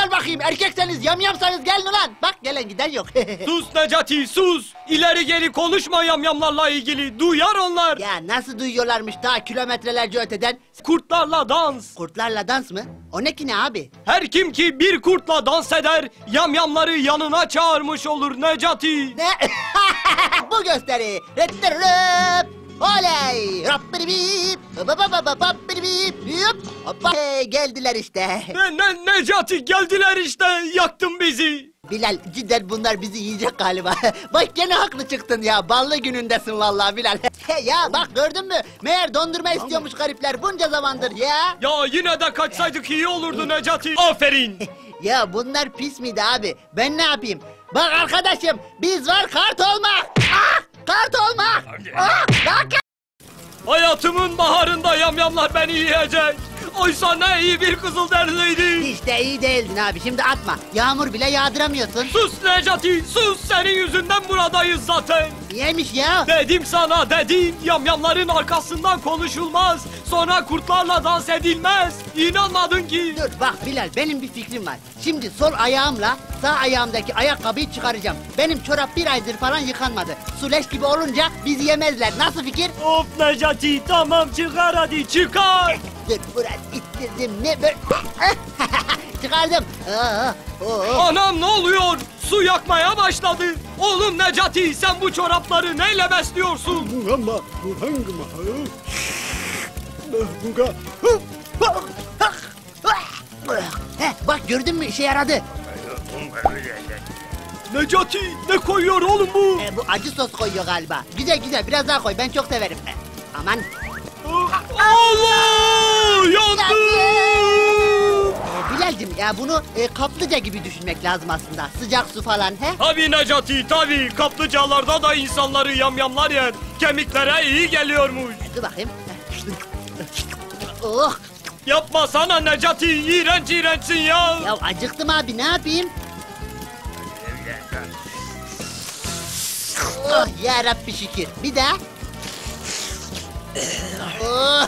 gel bakayım. Erkekseniz, yamyamsanız gelin ulan. Bak gelen giden yok. Sus Necati sus. İleri geri konuşma yamyamlarla ilgili. Duyar onlar. Ya nasıl duyuyorlarmış daha kilometrelerce öteden? Kurtlarla dans. Kurtlarla dans mı? O ne ki ne abi? Her kim ki bir kurtla dans eder, yamyamları yanına çağırmış olur Necati. Ne? Bu gösteri. Rettırıp. Oley! Rabbiribip! Babababababiribip! Yup! Hoppa! Geldiler işte. Necati geldiler işte, yaktın bizi. Bilal, cidden bunlar bizi yiyecek galiba. Bak gene haklı çıktın ya. Ballı günündesin vallahi Bilal. Ya bak gördün mü? Meğer dondurma istiyormuş garipler bunca zamandır ya. Ya yine de kaçsaydık iyi olurdu Necati. Aferin. Ya bunlar pis miydi abi? Ben ne yapayım? Bak arkadaşım, biz var kart olmak. Ah! Kart olmak. Ah! Hayatımın baharında yamyamlar beni yiyecek. Oysa ne iyi bir Kızılderiliydi. Hiç de iyi değildin abi, şimdi atma. Yağmur bile yağdıramıyorsun. Sus Necati sus, senin yüzünden buradayız zaten. Niyeymiş ya? Dedim sana dedim, yamyamların arkasından konuşulmaz. Sonra kurtlarla dans edilmez. İnanmadın ki. Dur bak Bilal, benim bir fikrim var. Şimdi sol ayağımla sağ ayağımdaki ayakkabıyı çıkaracağım. Benim çorap bir aydır falan yıkanmadı. Su leş gibi olunca bizi yemezler. Nasıl fikir? Of Necati tamam çıkar hadi çıkar. Dur biraz ittirdim ne böyle. Çıkardım. Anam ne oluyor? Su yakmaya başladı. Oğlum Necati sen bu çorapları neyle besliyorsun? Bak gördün mü, işe yaradı. Necati ne koyuyor oğlum bu? Bu acı sos koyuyor galiba. Güzel güzel, biraz daha koy, ben çok severim. Aman. Allah! Yandım! Bilal'cim ya bunu kaplıca gibi düşünmek lazım aslında. Sıcak su falan he? Tabii Necati tabii. Kaplıcalarda da insanları yamyamlar yer. Kemiklere iyi geliyormuş. Dur bakayım. Oh! Yapma sana Necati. İğrenç iğrençsin ya. Ya acıktım abi, ne yapayım? Oh ya Rabbi şükür. Bir daha. Oh.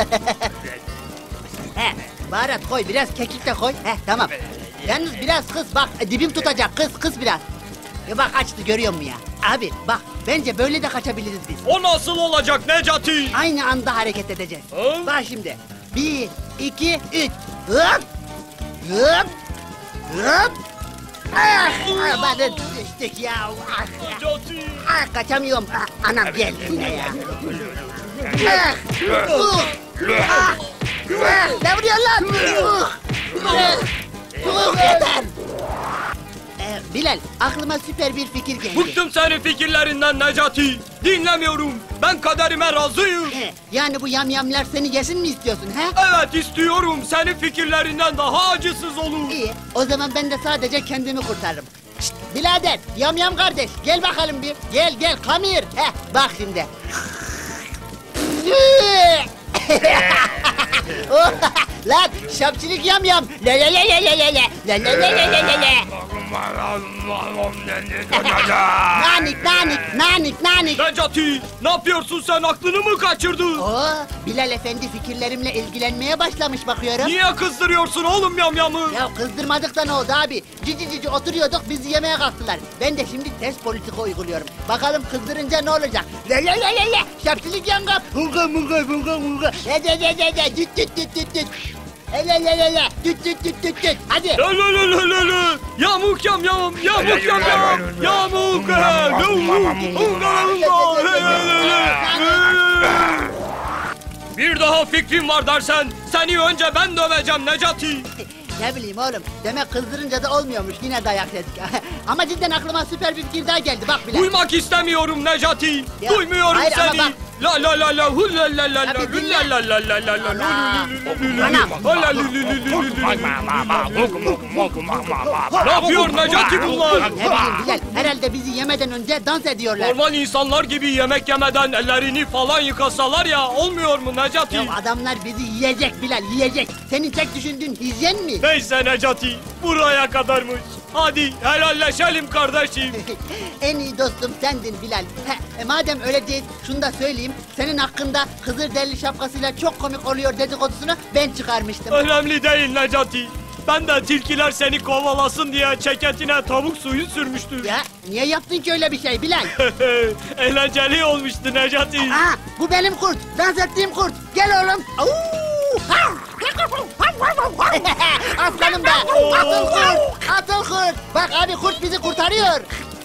He, baharat koy, biraz kekik de koy. He, tamam. Yalnız biraz kız bak, dibim tutacak, kız biraz. Bak açtı, görüyor musun ya? Abi bak, bence böyle de kaçabiliriz biz. O nasıl olacak Necati? Aynı anda hareket edeceğiz. Hı? Bak şimdi. 1, 2, 3. Hop! Hop! Hop! Ah! Amanın düştük ya. Ah! Necati. Ah, kaçamıyorum. Ah, anam geldi yine ya. Ah! Ah! Ah! Ne vuruyorsun lan? Yeter! Bilal, aklıma süper bir fikir geldi. Bıktım senin fikirlerinden Necati. Dinlemiyorum. Ben kaderime razıyım. Yani bu yamyamlar seni yesin mi istiyorsun he? Evet istiyorum. Senin fikirlerinden daha acısız olur. İyi, o zaman ben de sadece kendimi kurtarırım. Şşt, birader, yamyam kardeş, gel bakalım bir. Gel, come here. Bak şimdi. Oh, lan, şapçılık yamyam. Le le le le le le le. Le le le le le le le. Nanik. Necati ne yapıyorsun sen, aklını mı kaçırdın? Oo, Bilal Efendi fikirlerimle ilgilenmeye başlamış bakıyorum. Niye kızdırıyorsun oğlum yamyamı? Ya kızdırmadık da ne oldu abi? Cici oturuyorduk, bizi yemeye kalktılar. Ben de şimdi ters politika uyguluyorum. Bakalım kızdırınca ne olacak? Le le le le le. Şapçılık yangam. Hulga. Düt. Le. Düt. Hadi. Le. Yamuk yamyam. Bir daha fikrim var dersen seni önce ben döveceğim Necati. Ne bileyim oğlum, demek kızdırınca da olmuyormuş, yine dayak yedik. Ama cidden aklıma süper bir fikir daha geldi, bak Bilal. Duymak istemiyorum Necati. Ya, Duymuyorum hayır ama seni. bak. La hullalalala Abi dinle. Ne yapıyor Necati bunlar? Ne bileyim Bilal, herhalde bizi yemeden önce dans ediyorlar. Normal insanlar gibi yemek yemeden ellerini falan yıkasalar ya, olmuyor mu Necati? Ya adamlar bizi yiyecek Bilal, yiyecek. Senin tek düşündüğün hijyen mi? Neyse Necati, buraya kadarmış. Hadi helalleşelim kardeşim. En iyi dostum sendin Bilal. Madem öyle değil, şunu da söyleyeyim. Senin hakkında Kızılderili şapkasıyla çok komik oluyor dedikodusunu ben çıkarmıştım. Önemli değil Necati. Ben de tilkiler seni kovalasın diye ceketine tavuk suyu sürmüştüm. Ya niye yaptın ki öyle bir şey Bilal? Eğlenceli olmuştu Necati. Aa, bu benim kurt. Dans ettiğim kurt. Gel oğlum. Au! Aslanım be. Atıl kurt. Atıl kurt. Bak abi kurt bizi kurtarıyor.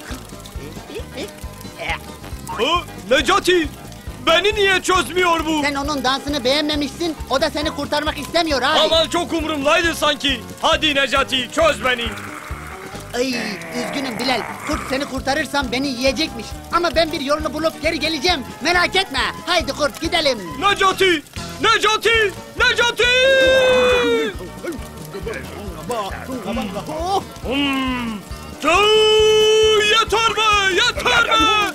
Ha, Necati, beni niye çözmüyor bu? Sen onun dansını beğenmemişsin. O da seni kurtarmak istemiyor abi. Aman çok umurumdaydı sanki. Hadi Necati, çöz beni. Ay üzgünüm Bilal. Kurt seni kurtarırsam beni yiyecekmiş. Ama ben bir yolunu bulup geri geleceğim. Merak etme. Haydi kurt gidelim. Necati! Necati! Necati! Yeter be! Yeter be!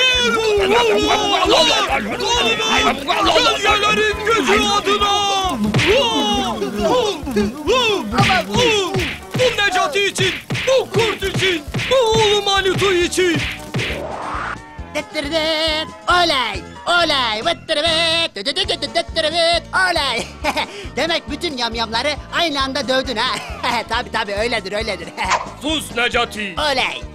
Gölgelerin gücü adına! Bu Necati için! Bu kurt için! Bu oğlum Manitu için! Dıttırdıt, olay, olay, vıttırıvıt, dıdıdıdıdıdıdıdıdıt, olay. Demek bütün yamyamları aynı anda dövdün ha. Tabii öyledir. Sus Necati! Olay.